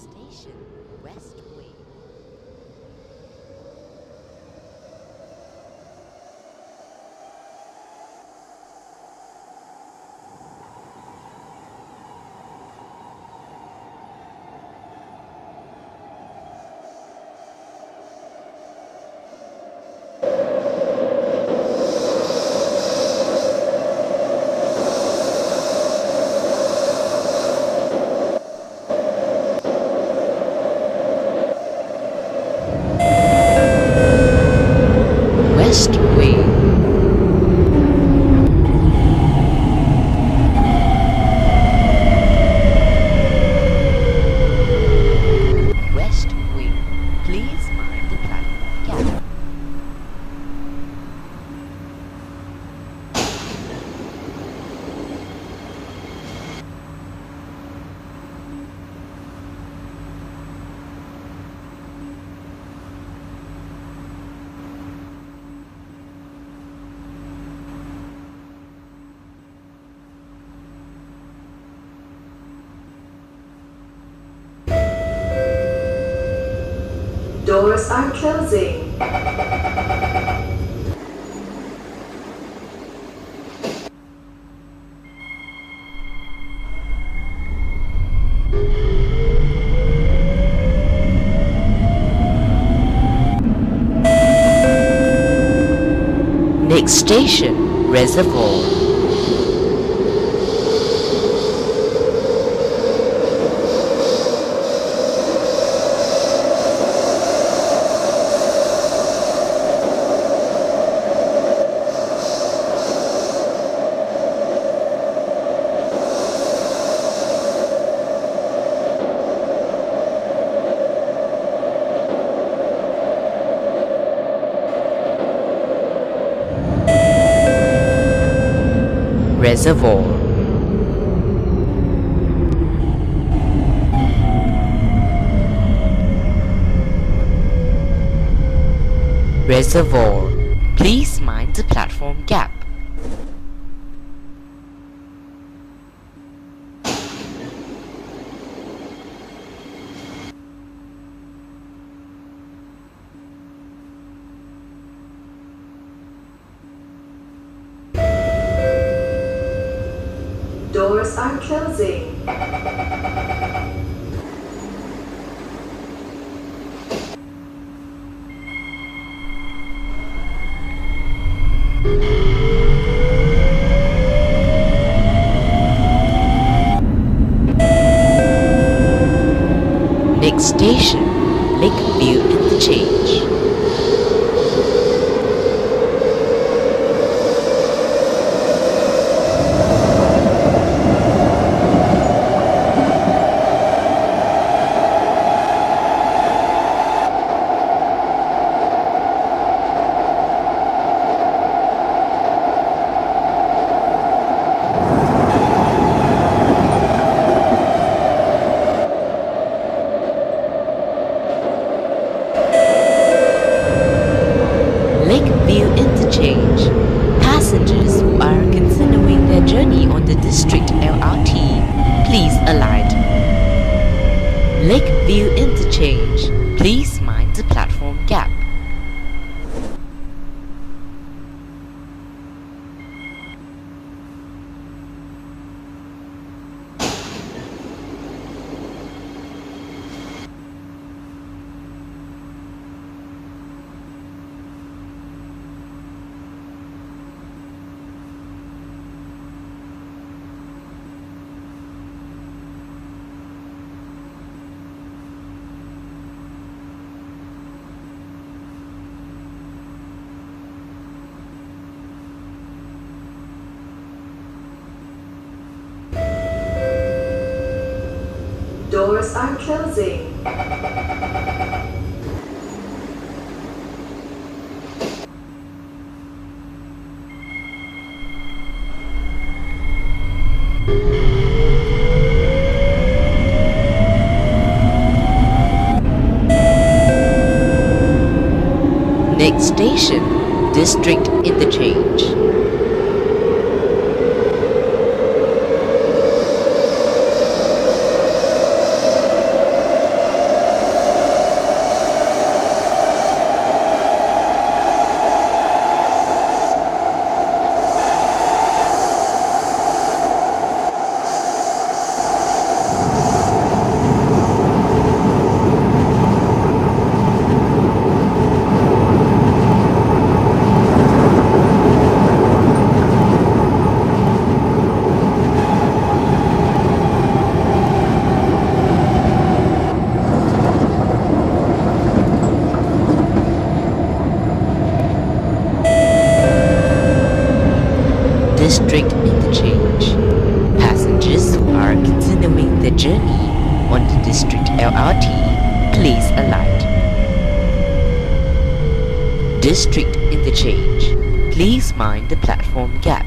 Station Westway. Westway. Westway. Please mind the platform gap. Doors are closing. Next station, Reservoir. Reservoir. Reservoir. Please mind the platform gap. Doors are closing. Next station, Lakeview Interchange. Lakeview Interchange. Passengers who are continuing their journey on the District LRT, please alight. Lakeview Interchange. Please mind the platform gap. Doors are closing. Next station, District Interchange. District Interchange. Passengers who are continuing their journey on the District LRT, please alight. District Interchange. Please mind the platform gap.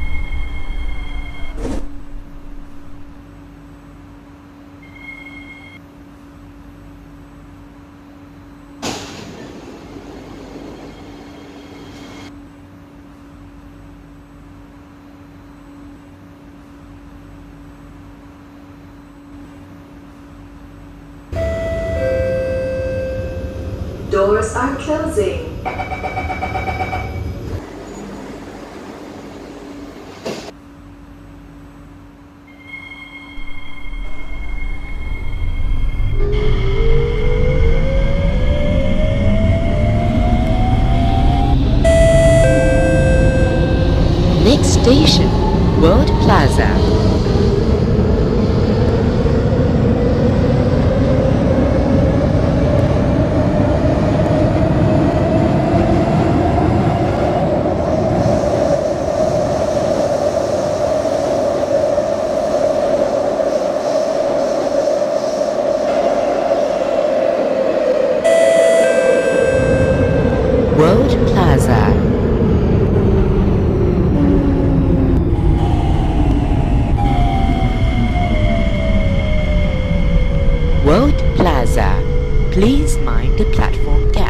Doors are closing. Next station, World Plaza. World Plaza. World Plaza. Please mind the platform gap.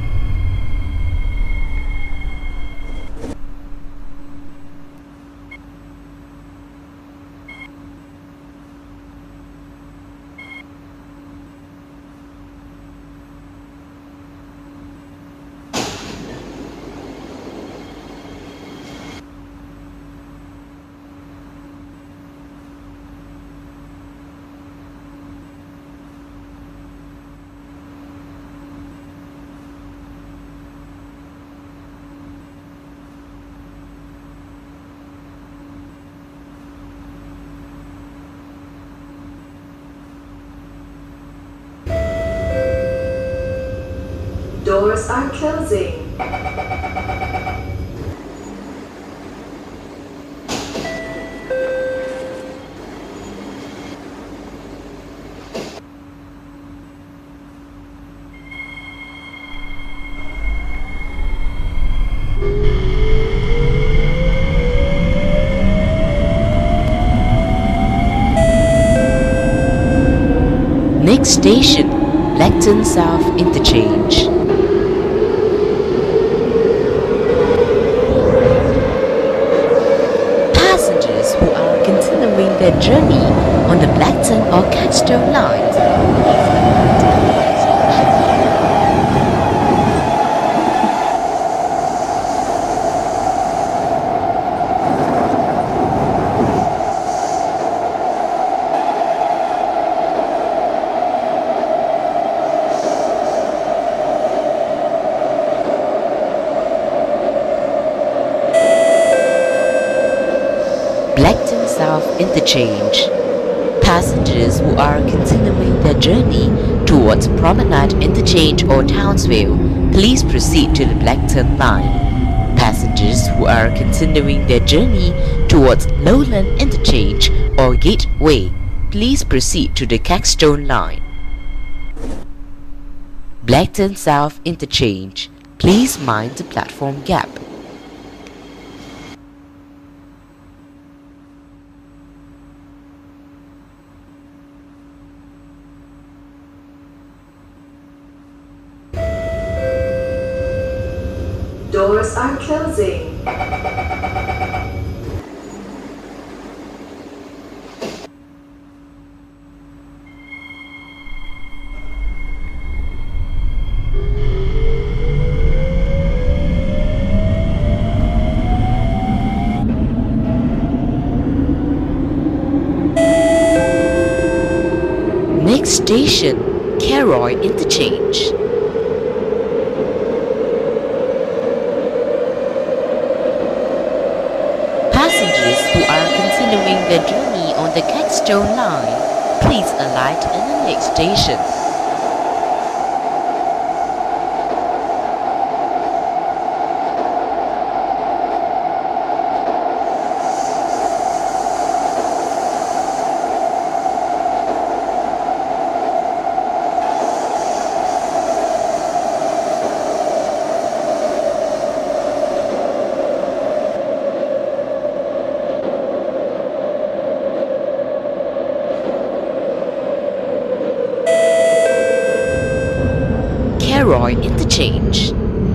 Doors are closing. Next station, Blackton South Interchange. Passengers who are continuing their journey on the Blackton or Caxton lines, Blackton South Interchange. Passengers who are continuing their journey towards Promenade Interchange or Townsville, please proceed to the Blackton line. Passengers who are continuing their journey towards Lowland Interchange or Gateway, please proceed to the Caxton line. Blackton South Interchange. Please mind the platform gap. Doors are closing. Next station, Caroy Interchange. Passengers who are continuing their journey on the Caxton line, please alight in the next station. Caroy Interchange.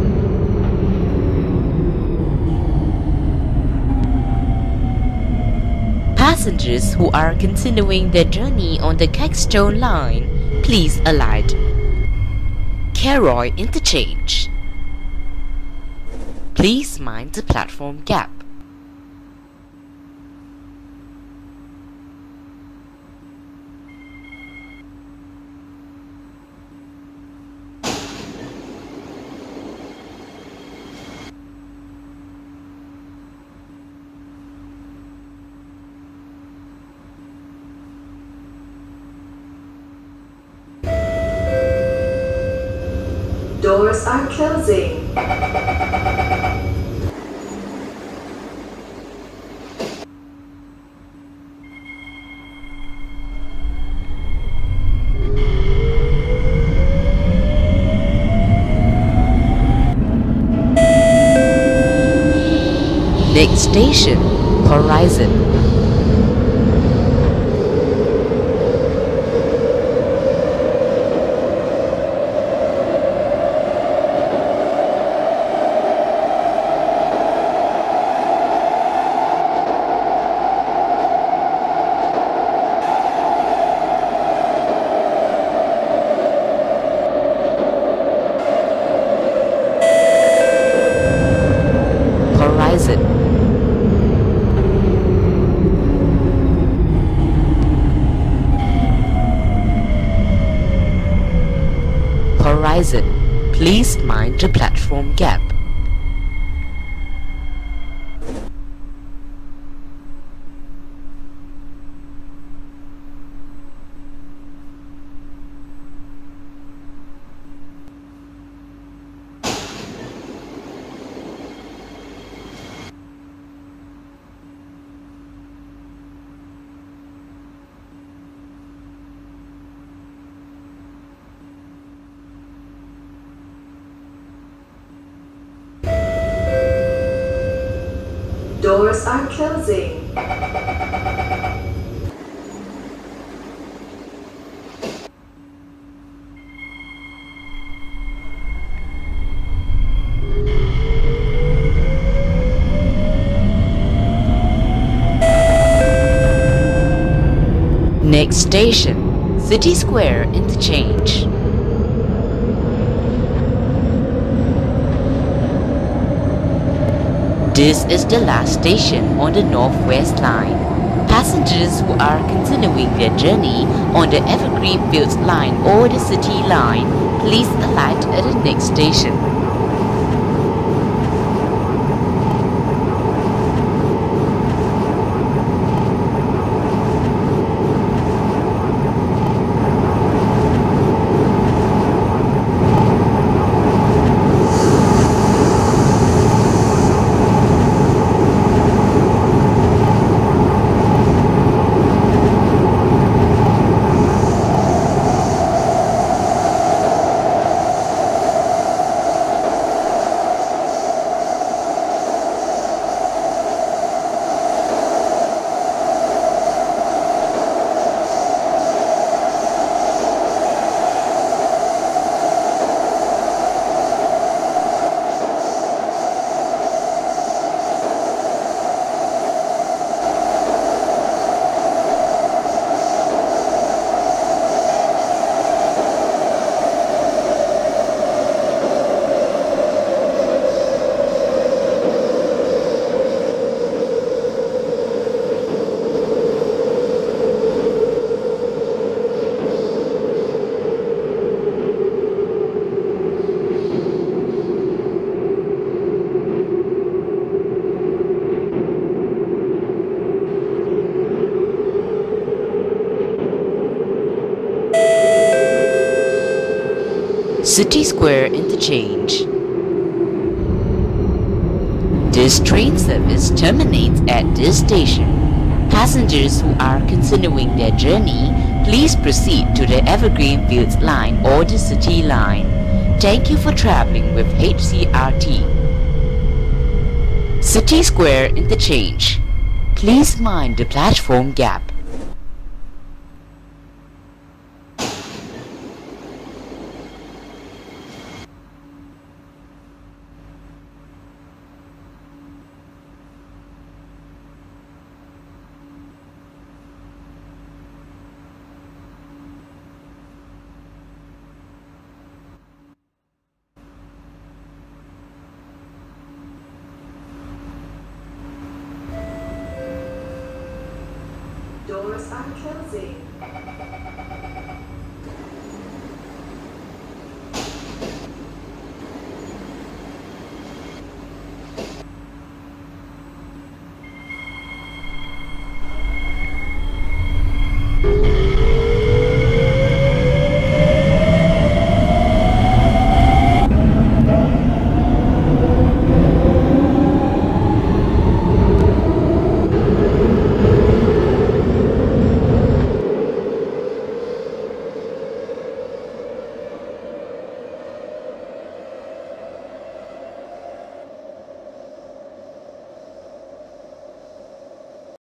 Passengers who are continuing their journey on the Caxton line, please alight. Caroy Interchange. Please mind the platform gap. Doors are closing. Next station, Horizon. Horizon. Horizon. Please mind the platform gap. Doors are closing. Next station, City Square Interchange. This is the last station on the Northwest Line. Passengers who are continuing their journey on the Evergreen Fields Line or the City Line, please alight at the next station. City Square Interchange. This train service terminates at this station. Passengers who are continuing their journey, please proceed to the Evergreen Fields Line or the City Line. Thank you for traveling with HCRT. City Square Interchange. Please mind the platform gap. Doors are closing.